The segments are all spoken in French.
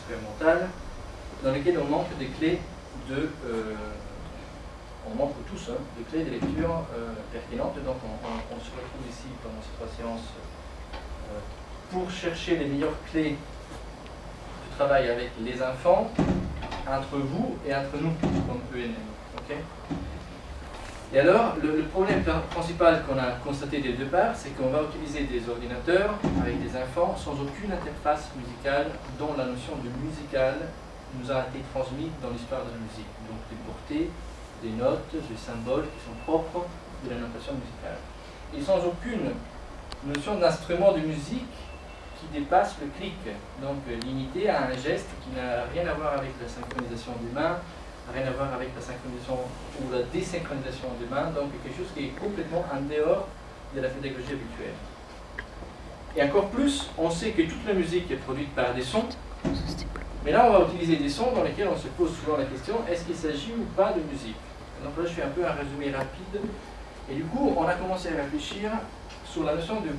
expérimentale dans lesquelles on manque des clés de... on manque tous de clés de lecture pertinentes. Donc on se retrouve ici pendant ces 3 séances pour chercher les meilleures clés de travail avec les enfants, entre vous et entre nous, comme ENM. Okay. Et alors, le problème principal qu'on a constaté dès le départ, c'est qu'on va utiliser des ordinateurs avec des enfants sans aucune interface musicale dont la notion de musical nous a été transmise dans l'histoire de la musique. Donc des portées, des notes, des symboles qui sont propres de la notation musicale. Et sans aucune notion d'instrument de musique qui dépasse le clic, donc limité à un geste qui n'a rien à voir avec la synchronisation des mains, rien à voir avec la synchronisation ou la désynchronisation des mains, donc quelque chose qui est complètement en dehors de la pédagogie habituelle. Et encore plus, on sait que toute la musique est produite par des sons, mais là on va utiliser des sons dans lesquels on se pose souvent la question, est-ce qu'il s'agit ou pas de musique? Donc là je fais un peu un résumé rapide, et du coup on a commencé à réfléchir sur la notion de...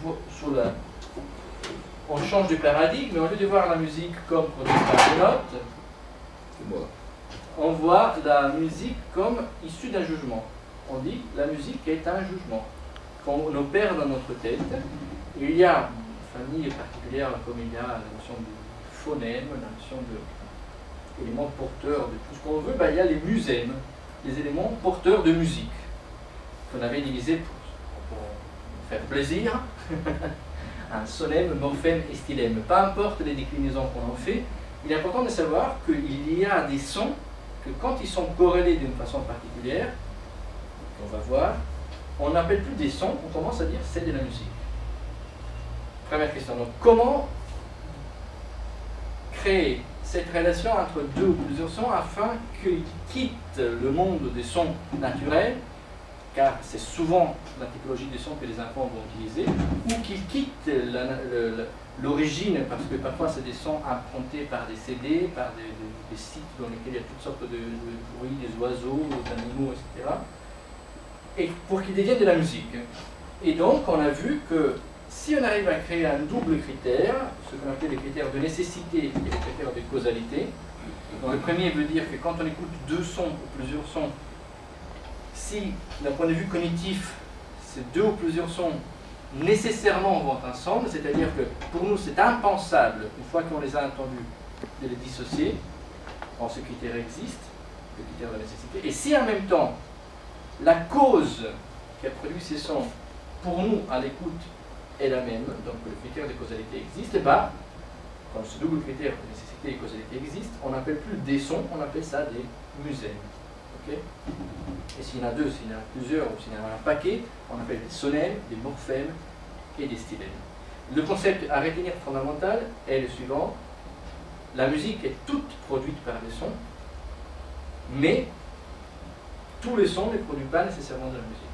On change de paradigme, mais au lieu de voir la musique comme produite par des notes, on voit la musique comme issue d'un jugement. On dit que la musique est un jugement qu'on opère dans notre tête. Et il y a une famille particulière, comme il y a la notion de phonème, la notion d'éléments porteurs de tout ce qu'on veut, il y a les musèmes, les éléments porteurs de musique, qu'on avait divisés pour faire plaisir. Un sonème, morphème et stylème. Peu importe les déclinaisons qu'on en fait, il est important de savoir qu'il y a des sons que quand ils sont corrélés d'une façon particulière, on va voir, on n'appelle plus des sons, on commence à dire c'est de la musique. Première question, donc comment créer cette relation entre deux ou plusieurs sons afin qu'ils quittent le monde des sons naturels, car c'est souvent la typologie des sons que les enfants vont utiliser, ou qu'ils quittent l'origine, parce que parfois c'est des sons empruntés par des CD, par des sites dans lesquels il y a toutes sortes de bruits, des oiseaux, des animaux, etc. Et pour qu'ils deviennent de la musique. Et donc on a vu que si on arrive à créer un double critère, ce qu'on appelle les critères de nécessité et les critères de causalité, donc le premier veut dire que quand on écoute deux sons ou plusieurs sons, si d'un point de vue cognitif, ces deux ou plusieurs sons nécessairement vont ensemble, c'est-à-dire que pour nous c'est impensable, une fois qu'on les a entendus, de les dissocier. Or ce critère existe, le critère de la nécessité. Et si en même temps, la cause qui a produit ces sons, pour nous, à l'écoute, est la même, donc le critère de causalité existe, quand ce double critère de nécessité et causalité existe, on n'appelle plus des sons, on appelle ça des musèmes. Okay. Et s'il y en a deux, s'il y en a plusieurs, ou s'il y en a un paquet, on appelle des sonèmes, des morphèmes et des stylèmes. Le concept à retenir fondamental est le suivant. La musique est toute produite par des sons, mais tous les sons ne produisent pas nécessairement de la musique.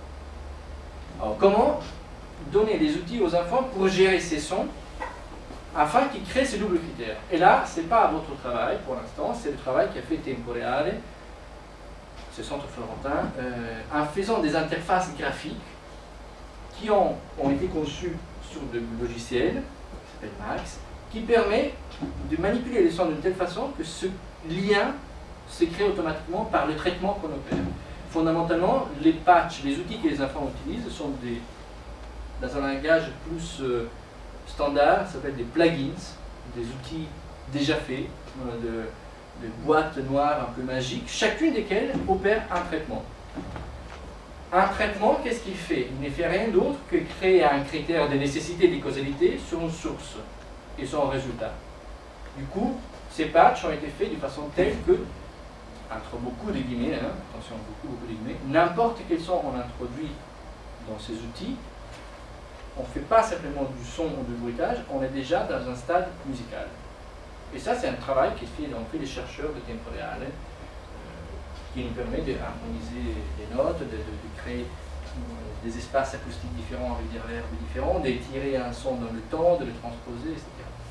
Alors comment donner des outils aux enfants pour gérer ces sons afin qu'ils créent ces doubles critères? Et là, ce n'est pas votre travail pour l'instant, c'est le travail qu'a fait Temporeale, ce centre florentin, en faisant des interfaces graphiques qui ont été conçues sur le logiciel, qui s'appelle Max, qui permet de manipuler les sons d'une telle façon que ce lien se crée automatiquement par le traitement qu'on opère. Fondamentalement, les patchs, les outils que les enfants utilisent sont dans un langage plus standard, ça s'appelle des plugins, des outils déjà faits, de boîtes noires un peu magiques, chacune desquelles opère un traitement. Un traitement, qu'est-ce qu'il fait? Il ne fait rien d'autre que créer un critère de nécessité et de causalité sur une source et son résultat. Du coup, ces patchs ont été faits de façon telle que, entre beaucoup de guillemets, attention, beaucoup de guillemets, n'importe quel son on introduit dans ces outils, on ne fait pas simplement du son ou du bruitage, on est déjà dans un stade musical. Et ça, c'est un travail qui ont fait les chercheurs de Temporeale, qui nous permet d'harmoniser les notes, de créer des espaces acoustiques différents avec des reverbs différents, d'étirer un son dans le temps, de le transposer, etc.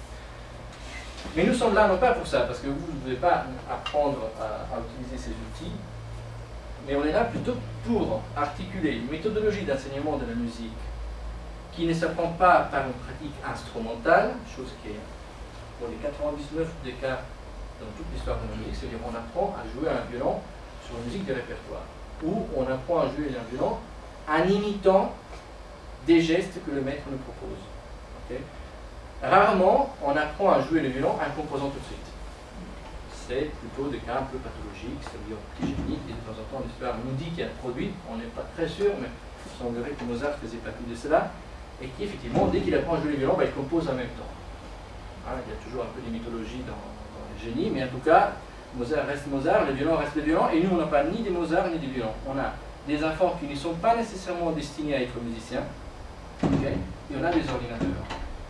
Mais nous sommes là non pas pour ça, parce que vous ne devez pas apprendre à utiliser ces outils, mais on est là plutôt pour articuler une méthodologie d'enseignement de la musique qui ne s'apprend pas par une pratique instrumentale, chose qui est pour les 99 des cas dans toute l'histoire de la musique, c'est-à-dire on apprend à jouer un violon sur une musique de répertoire, ou on apprend à jouer un violon en imitant des gestes que le maître nous propose. Okay. Rarement, on apprend à jouer le violon en composant tout de suite. C'est plutôt des cas un peu pathologiques, c'est-à-dire petit génique, et de temps en temps l'histoire nous dit qu'il y a un produit, on n'est pas très sûr, mais il semblerait que Mozart faisait partie de cela, et qui effectivement, dès qu'il apprend à jouer le violon, il compose en même temps. Hein, il y a toujours un peu des mythologies dans les génies, mais en tout cas, Mozart reste Mozart, le violon reste le violon, et nous on n'a pas ni des Mozart ni des violons. On a des enfants qui ne sont pas nécessairement destinés à être musiciens, okay, et on a des ordinateurs.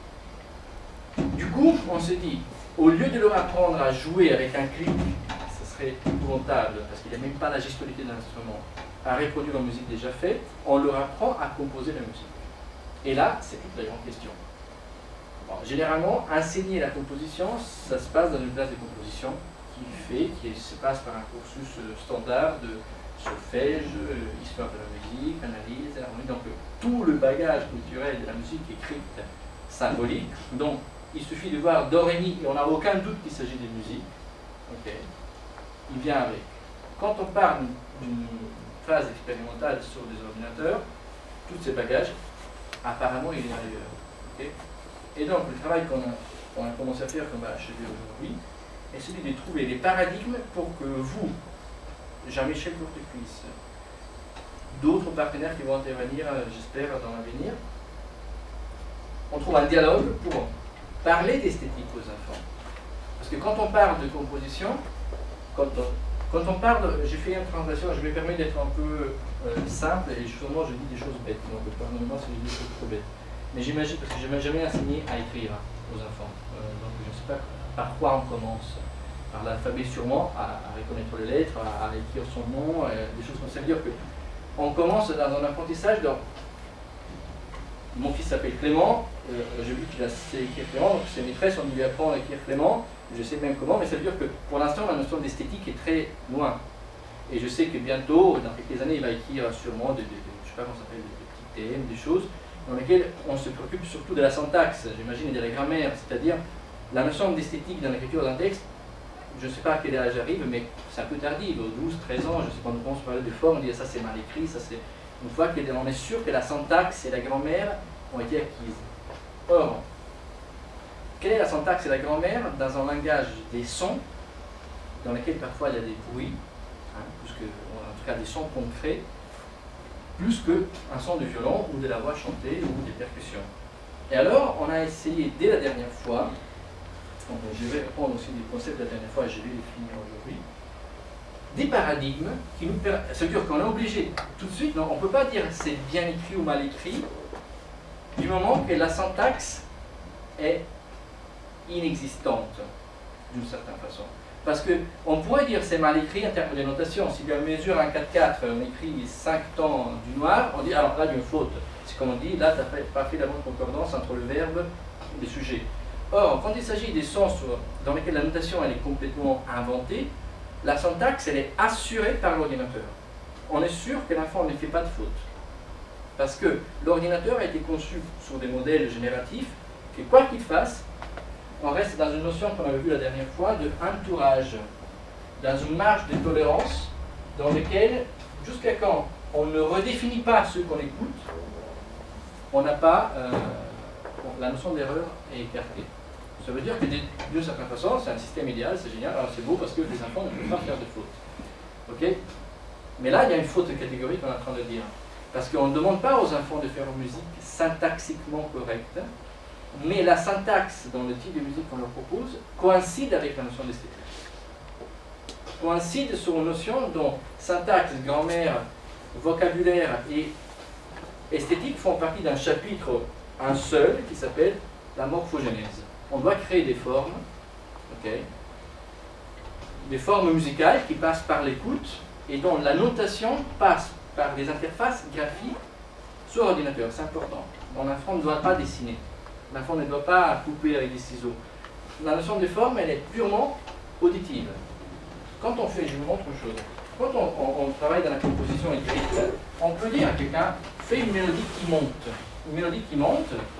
Du coup, on s'est dit, au lieu de leur apprendre à jouer avec un clic, ce serait épouvantable, parce qu'il n'y a même pas la gestualité d'un instrument, à reproduire une musique déjà faite, on leur apprend à composer la musique. Et là, c'est toute la grande question. Bon, généralement, enseigner la composition, ça se passe dans une classe de composition qui se passe par un cursus standard de solfège, histoire de la musique, analyse, harmonie, donc tout le bagage culturel de la musique écrite symbolique. Donc, il suffit de voir do, ré, mi, et on n'a aucun doute qu'il s'agit de musique. Okay. Il vient avec. Quand on parle d'une phase expérimentale sur des ordinateurs, tous ces bagages, apparemment, il est ailleurs. Okay. Et donc, le travail qu'on a commencé à faire, qu'on va achever aujourd'hui, est celui de trouver des paradigmes pour que vous, Jean-Michel Courtecuisse, d'autres partenaires qui vont intervenir, j'espère, dans l'avenir, on trouve un dialogue pour parler d'esthétique aux enfants. Parce que quand on parle de composition, quand on parle, j'ai fait une présentation, je me permets d'être un peu simple, et sûrement je dis des choses bêtes, donc pardonnez-moi si je dis des choses trop bêtes. Mais j'imagine, parce que je n'ai jamais enseigné à écrire aux enfants, donc je ne sais pas par quoi on commence. Par l'alphabet sûrement, à reconnaître les lettres, à écrire son nom, des choses comme ça. C'est-à-dire qu'on commence dans un apprentissage. Donc, mon fils s'appelle Clément, j'ai vu qu'il a sait écrire Clément, donc ses maîtresses, on lui apprend à écrire Clément, je sais même comment, mais ça veut dire que pour l'instant, la notion d'esthétique est très loin. Et je sais que bientôt, dans quelques années, il va écrire sûrement je ne sais pas comment ça s'appelle, des petits thèmes, des choses, dans lesquelles on se préoccupe surtout de la syntaxe, j'imagine, et de la grammaire, c'est-à-dire la notion d'esthétique dans l'écriture d'un texte. Je ne sais pas à quel âge j'arrive, mais c'est un peu tardif, 12, 13 ans, je sais pas, quand on commence à parler de forme, on dit ça c'est mal écrit, ça c'est... Une fois qu'on est sûr que la syntaxe et la grammaire ont été acquises. Or, quelle est la syntaxe et la grammaire dans un langage des sons, dans lequel parfois il y a des bruits, hein, plus que, en tout cas des sons concrets, plus qu'un son de violon ou de la voix chantée ou des percussions. Et alors, on a essayé dès la dernière fois, donc, je vais reprendre aussi des concepts de la dernière fois et je vais les finir aujourd'hui. Des paradigmes qui nous permettent. Ça veut dire qu'on est obligé tout de suite, non, on ne peut pas dire c'est bien écrit ou mal écrit, du moment que la syntaxe est inexistante, d'une certaine façon. Parce qu'on pourrait dire c'est mal écrit en termes de notation. Si on mesure un 4-4, on écrit 5 temps du noir, on dit alors là il y a une faute. C'est comme on dit, là tu n'as pas fait la bonne concordance entre le verbe et le sujet. Or, quand il s'agit des sons dans lesquels la notation elle est complètement inventée, la syntaxe elle est assurée par l'ordinateur. On est sûr que l'enfant ne fait pas de faute. Parce que l'ordinateur a été conçu sur des modèles génératifs, que quoi qu'il fasse, on reste dans une notion qu'on avait vue la dernière fois de entourage, dans une marge de tolérance dans laquelle, jusqu'à quand on ne redéfinit pas ce qu'on écoute, on n'a pas, la notion d'erreur est écartée. Ça veut dire que d'une certaine façon, c'est un système idéal, c'est génial, alors c'est beau parce que les enfants ne peuvent pas faire de fautes. Ok? Mais là, il y a une faute catégorique qu'on est en train de dire. Parce qu'on ne demande pas aux enfants de faire une musique syntaxiquement correcte, mais la syntaxe dans le type de musique qu'on leur propose coïncide avec la notion d'esthétique. Coïncide sur une notion dont syntaxe, grammaire, vocabulaire et esthétique font partie d'un chapitre, un seul, qui s'appelle la morphogénèse. On doit créer des formes, okay, des formes musicales qui passent par l'écoute et dont la notation passe par des interfaces graphiques sur ordinateur. C'est important. L'enfant ne doit pas dessiner. L'enfant ne doit pas couper avec des ciseaux. La notion de forme, elle est purement auditive. Quand on fait, je vous montre une chose, quand on travaille dans la composition écrite, on peut dire à quelqu'un, fais une mélodie qui monte. Une mélodie qui monte,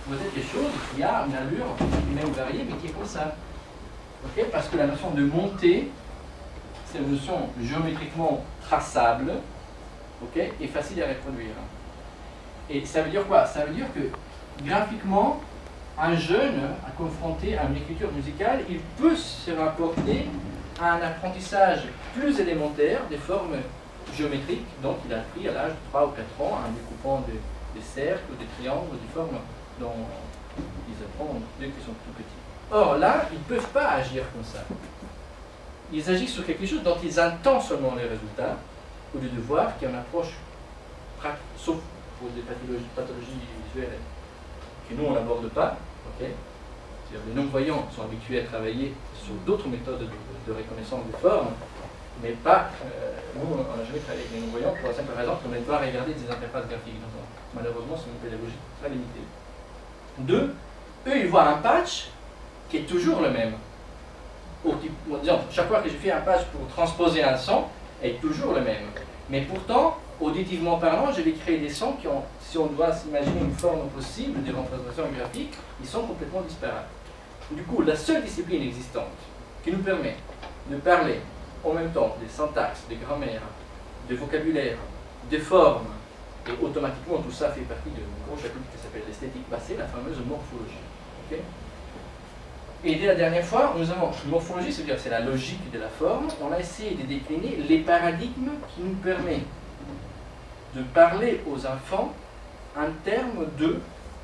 vous êtes quelque chose qui a une allure qui est même variée, mais qui est comme ça. Okay? Parce que la notion de montée, c'est une notion géométriquement traçable, okay? Et facile à reproduire. Et ça veut dire quoi? Ça veut dire que graphiquement, un jeune, confronté à une écriture musicale, il peut se rapporter à un apprentissage plus élémentaire des formes géométriques dont il a appris à l'âge de 3 ou 4 ans, en découpant des cercles, des triangles, des formes dont ils apprennent dès qu'ils sont tout petits. Or là, ils ne peuvent pas agir comme ça. Ils agissent sur quelque chose dont ils entendent seulement les résultats, au lieu de voir qu'il y a une approche pratique, sauf pour des pathologies visuelles que nous on n'aborde pas. Okay. Les non-voyants sont habitués à travailler sur d'autres méthodes de reconnaissance des formes, mais pas. Nous, on n'a jamais travaillé avec les non-voyants pour la simple raison qu'on doit regarder des interfaces graphiques. Donc, malheureusement, c'est une pédagogie très limitée. Deux, eux, ils voient un patch qui est toujours le même. Disons, chaque fois que je fais un patch pour transposer un son, est toujours le même. Mais pourtant, auditivement parlant, je vais créer des sons qui ont, si on doit s'imaginer une forme possible de représentation graphique, ils sont complètement disparates. Du coup, la seule discipline existante qui nous permet de parler en même temps des syntaxes, des grammaires, des vocabulaires, des formes, et automatiquement tout ça fait partie d'un gros chapitre qui s'appelle l'esthétique, c'est la fameuse morphologie. Okay? Et dès la dernière fois, nous avons morphologie, c'est-à-dire c'est la logique de la forme, on a essayé de décliner les paradigmes qui nous permettent de parler aux enfants en termes de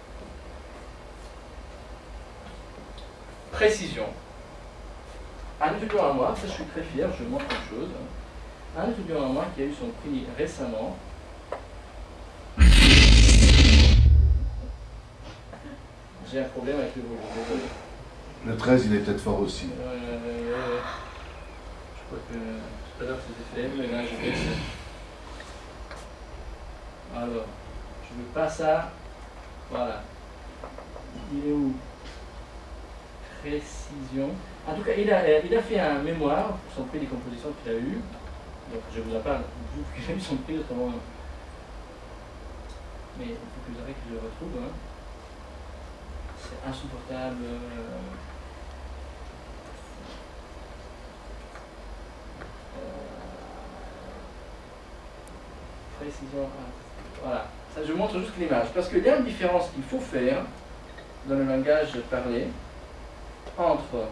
précision. Un étudiant à moi, ça je suis très fier, je montre une chose, un étudiant à moi qui a eu son prix récemment, j'ai un problème avec le volume, désolé. Le 13, il est peut-être fort aussi. Je crois que tout à l'heure c'était fait, mais là je vais... Alors, je veux pas ça. Voilà. Il est où? Précision. En tout cas, il a fait un mémoire pour son prix des compositions qu'il a eu. Donc, je vous en parle, vu qu'il a eu son prix, autrement. Mais il faut que j'arrête que je le retrouve. Hein. C'est insupportable. Précision. Voilà. Ça, je montre juste l'image. Parce qu'il y a une différence qu'il faut faire dans le langage parlé entre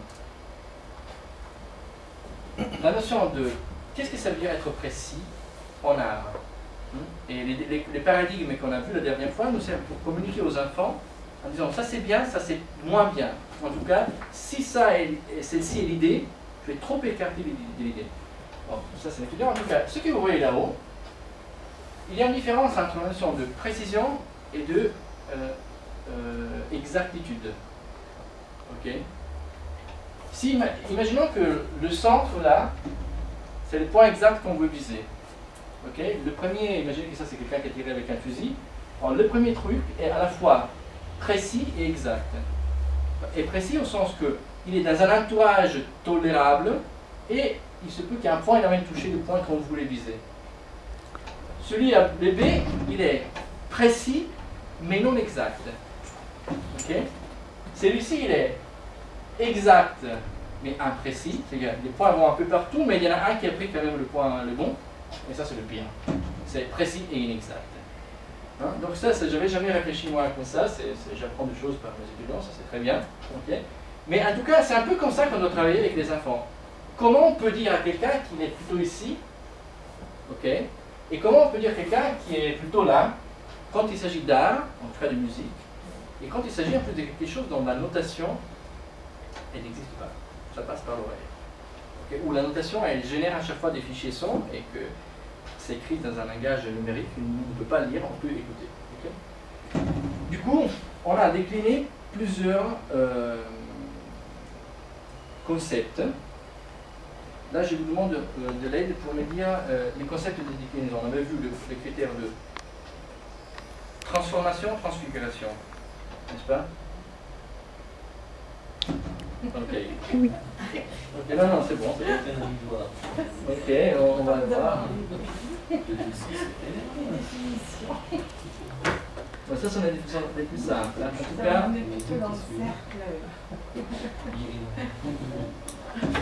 la notion de qu'est-ce que ça veut dire être précis en art. Et les paradigmes qu'on a vus la dernière fois nous servent pour communiquer aux enfants en disant ça c'est bien, ça c'est moins bien. En tout cas, si ça est, celle-ci est l'idée, je vais trop écarter l'idée. Bon, ça c'est l'étudiant. En tout cas, ce que vous voyez là-haut, il y a une différence entre la notion de précision et de exactitude. Ok. Si, imaginons que le centre là, c'est le point exact qu'on veut viser. Ok. Le premier, imaginez que ça c'est quelqu'un qui a tiré avec un fusil. Alors, le premier truc est à la fois précis et exact. Et précis au sens que il est dans un entourage tolérable et il se peut qu'il y ait un point, il a même touché le point qu'on voulait viser. Celui à bébé, il est précis, mais non exact. Okay. Celui-ci, il est exact, mais imprécis. C'est-à-dire les points vont un peu partout, mais il y en a un qui a pris quand même le point le bon. Et ça, c'est le pire. C'est précis et inexact. Hein? Donc ça, je n'avais jamais réfléchi moi comme ça. J'apprends des choses par mes étudiants, ça c'est très bien. Okay. Mais en tout cas, c'est un peu comme ça qu'on doit travailler avec les enfants. Comment on peut dire à quelqu'un qu'il est plutôt ici, ok? Et comment on peut dire quelqu'un qui est plutôt là, quand il s'agit d'art, en tout cas de musique, et quand il s'agit un peu de quelque chose dont la notation, elle n'existe pas. Ça passe par l'oreille. Okay? Où la notation, elle génère à chaque fois des fichiers sons, et que c'est écrit dans un langage numérique, on ne peut pas lire, on peut écouter. Okay? Du coup, on a décliné plusieurs concepts. Là, je vous demande de l'aide pour me dire les concepts de déclinaison. On avait vu les critères de transformation, transfiguration. N'est-ce pas? Ok. Oui. Ok, non, c'est bon. Ok, on va le voir. Ouais, ça, c'est une définition plus simple. En tout cas, On est plutôt dans le cercle.